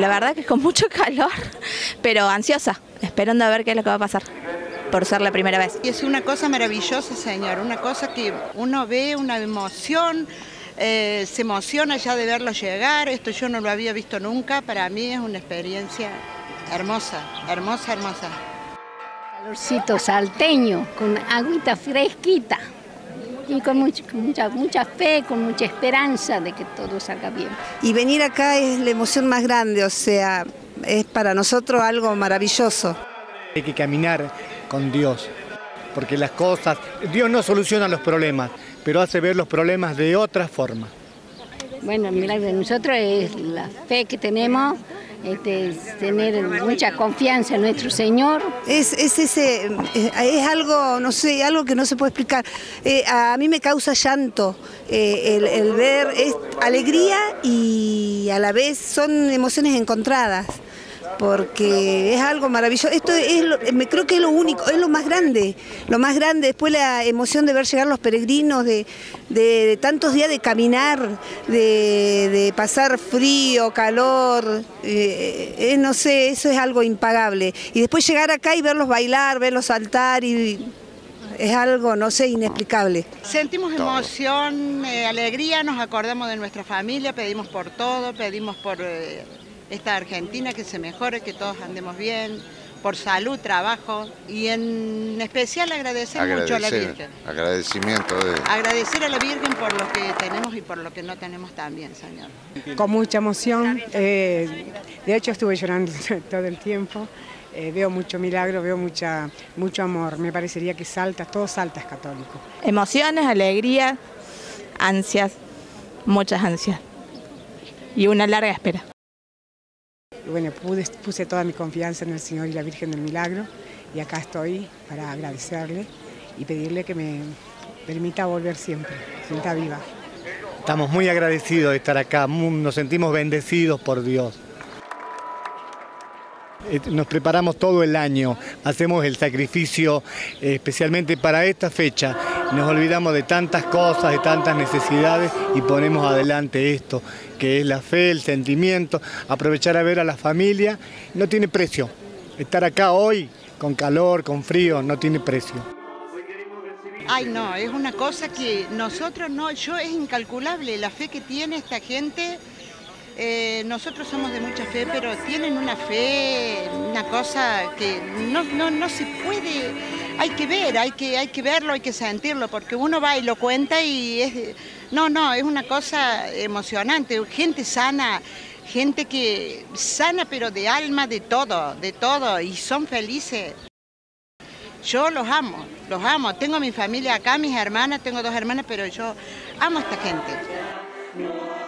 La verdad que con mucho calor, pero ansiosa, esperando a ver qué es lo que va a pasar, por ser la primera vez. Y es una cosa maravillosa, Señor, una cosa que uno ve, una emoción, se emociona ya de verlo llegar. Esto yo no lo había visto nunca, para mí es una experiencia hermosa, hermosa, hermosa. Calorcito salteño, con agüita fresquita y con mucha fe, con mucha esperanza de que todo salga bien. Y venir acá es la emoción más grande, o sea, es para nosotros algo maravilloso. Hay que caminar con Dios, porque las cosas, Dios no soluciona los problemas, pero hace ver los problemas de otra forma. Bueno, el milagro de nosotros es la fe que tenemos, tener mucha confianza en nuestro Señor. Es algo, no sé, algo que no se puede explicar. A mí me causa llanto el ver, es alegría y a la vez son emociones encontradas, porque es algo maravilloso. Esto creo que es lo único, es lo más grande, después la emoción de ver llegar los peregrinos, de tantos días de caminar, de pasar frío, calor, no sé, eso es algo impagable. Y después llegar acá y verlos bailar, verlos saltar, y es algo, no sé, inexplicable. Sentimos emoción, alegría, nos acordamos de nuestra familia, pedimos por todo, pedimos por esta Argentina que se mejore, que todos andemos bien, por salud, trabajo y en especial agradecer mucho a la Virgen. Agradecimiento. Agradecer a la Virgen por lo que tenemos y por lo que no tenemos también, Señor. Con mucha emoción, de hecho estuve llorando todo el tiempo, veo mucho milagro, veo mucho amor, me parecería que Salta, todo Salta es católico. Emociones, alegría, ansias, muchas ansias y una larga espera. Bueno, puse toda mi confianza en el Señor y la Virgen del Milagro y acá estoy para agradecerle y pedirle que me permita volver siempre, sienta viva. Estamos muy agradecidos de estar acá, nos sentimos bendecidos por Dios. Nos preparamos todo el año, hacemos el sacrificio especialmente para esta fecha. Nos olvidamos de tantas cosas, de tantas necesidades y ponemos adelante esto, que es la fe, el sentimiento, aprovechar a ver a la familia. No tiene precio. Estar acá hoy, con calor, con frío, no tiene precio. Ay, no, es una cosa que nosotros no, es incalculable la fe que tiene esta gente. Nosotros somos de mucha fe, pero tienen una fe, una cosa que no se puede, hay que ver, hay que verlo, hay que sentirlo, porque uno va y lo cuenta y es una cosa emocionante, gente sana, gente que sana pero de alma, de todo, y son felices. Yo los amo, tengo mi familia acá, mis hermanas, tengo 2 hermanas, pero yo amo a esta gente.